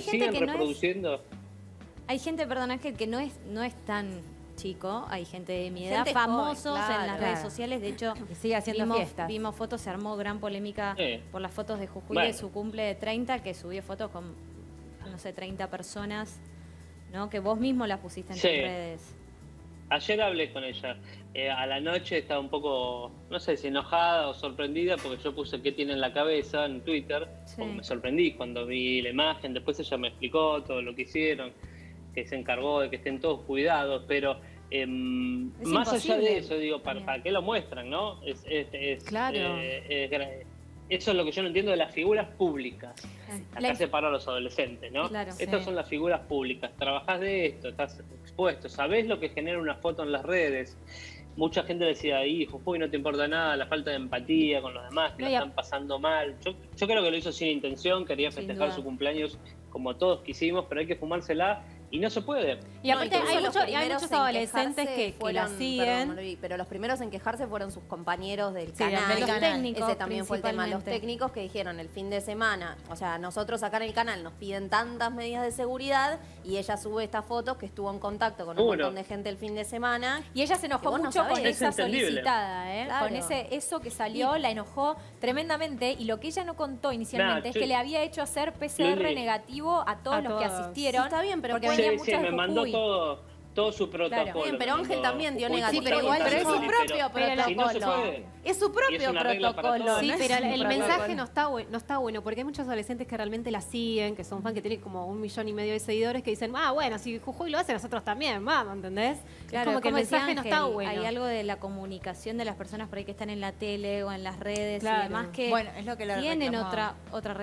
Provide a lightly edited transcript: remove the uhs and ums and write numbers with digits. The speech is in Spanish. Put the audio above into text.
gente siguen que no es... reproduciendo. Hay gente, perdón Ángel, que no es tan chico. Hay gente de mi edad, Gente famosos joven, claro. en las redes sociales. De hecho, Y sigue haciendo fiestas. vimos fotos, se armó gran polémica por las fotos de Jujuy de su cumple de 30, que subió fotos con, no sé, 30 personas, ¿no? Que vos mismo las pusiste en tus redes. Ayer hablé con ella. A la noche estaba un poco, no sé si enojada o sorprendida, porque yo puse qué tiene en la cabeza en Twitter, porque me sorprendí cuando vi la imagen. Después ella me explicó todo lo que hicieron, que se encargó de que estén todos cuidados, pero más allá de eso, digo, ¿para qué lo muestran, no? Claro. Eso es lo que yo no entiendo de las figuras públicas. Acá se paró a los adolescentes, ¿no? Claro, Estas son las figuras públicas. Trabajás de esto, estás expuesto, sabés lo que genera una foto en las redes. Mucha gente decía ahí, Jujuy, no te importa nada, la falta de empatía con los demás, que lo están pasando mal. Yo creo que lo hizo sin intención, quería festejar su cumpleaños como todos quisimos, pero hay que fumársela y no se puede. Y aparte hay muchos adolescentes que la siguen. Perdón, pero los primeros en quejarse fueron sus compañeros del Sí, canal. los técnicos, Ese también fue el tema, los técnicos que dijeron el fin de semana, o sea, nosotros acá en el canal nos piden tantas medidas de seguridad y ella sube estas fotos que estuvo en contacto con un montón de gente el fin de semana. Y ella se enojó mucho con esa solicitada, Claro. con eso que salió, la enojó tremendamente, y lo que ella no contó inicialmente es que le había hecho hacer PCR negativo a todos los que asistieron. Sí, está bien, pero porque venían Sí, me mandó todo su protocolo. Bien, pero Ángel también dio negativo. Sí, pero igual es su propio protocolo. Si no se puede. Es su propio protocolo. Sí, no pero es un el mensaje protocolo. no está bueno, porque hay muchos adolescentes que realmente la siguen, que son fan, que tienen como 1,5 millones de seguidores, que dicen, bueno, si Jujuy lo hace, nosotros también, vamos, ¿entendés? Claro, es como que el decía mensaje no Ángel, está bueno. Hay algo de la comunicación de las personas por ahí que están en la tele o en las redes y demás que bueno, es lo que le tienen reclamaba. otra